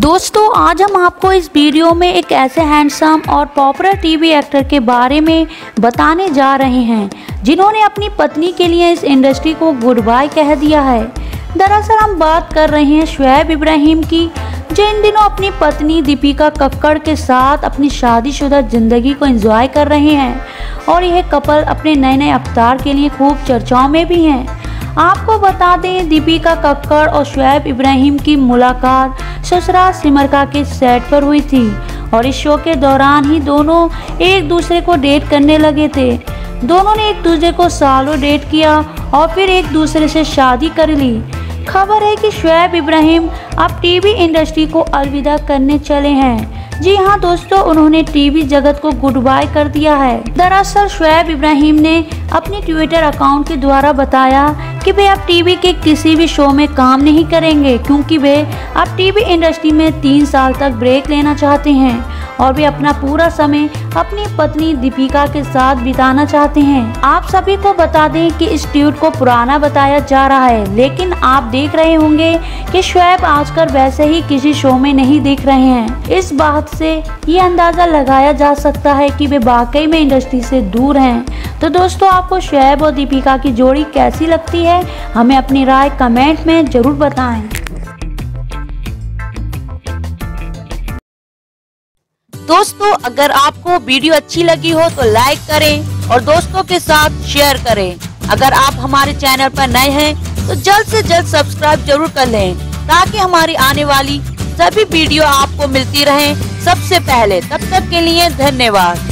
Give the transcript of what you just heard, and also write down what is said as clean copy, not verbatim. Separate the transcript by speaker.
Speaker 1: दोस्तों आज हम आपको इस वीडियो में एक ऐसे हैंडसम और पॉपुलर टीवी एक्टर के बारे में बताने जा रहे हैं जिन्होंने अपनी पत्नी के लिए इस इंडस्ट्री को गुड बाय कह दिया है। दरअसल हम बात कर रहे हैं शुएब इब्राहिम की, जो इन दिनों अपनी पत्नी दीपिका कक्कड़ के साथ अपनी शादीशुदा जिंदगी को एंजॉय कर रहे हैं और यह कपल अपने नए नए अवतार के लिए खूब चर्चाओं में भी हैं। आपको बता दें, दीपिका कक्कड़ और शुएब इब्राहिम की मुलाकात ससुराल सिमरका के सेट पर हुई थी और इस शो के दौरान ही दोनों एक दूसरे को डेट करने लगे थे। दोनों ने एक दूसरे को सालों डेट किया और फिर एक दूसरे से शादी कर ली। खबर है कि शुएब इब्राहिम अब टीवी इंडस्ट्री को अलविदा करने चले हैं। जी हाँ दोस्तों, उन्होंने टीवी जगत को गुड बाय कर दिया है। दरअसल शुएब इब्राहिम ने अपने ट्विटर अकाउंट के द्वारा बताया कि वे अब टीवी के किसी भी शो में काम नहीं करेंगे, क्योंकि वे अब टीवी इंडस्ट्री में 3 साल तक ब्रेक लेना चाहते हैं और वे अपना पूरा समय अपनी पत्नी दीपिका के साथ बिताना चाहते हैं। आप सभी को बता दें कि इस ट्वीट को पुराना बताया जा रहा है, लेकिन आप देख रहे होंगे कि शुएब आजकल वैसे ही किसी शो में नहीं दिख रहे हैं। इस बात से ये अंदाजा लगाया जा सकता है कि वे वाकई में इंडस्ट्री से दूर हैं। तो दोस्तों, आपको शुएब और दीपिका की जोड़ी कैसी लगती है, हमें अपनी राय कमेंट में जरूर बताएं।
Speaker 2: दोस्तों, अगर आपको वीडियो अच्छी लगी हो तो लाइक करें और दोस्तों के साथ शेयर करें। अगर आप हमारे चैनल पर नए हैं तो जल्द से जल्द सब्सक्राइब जरूर कर लें, ताकि हमारी आने वाली सभी वीडियो आपको मिलती रहें सबसे पहले। तब तक के लिए धन्यवाद।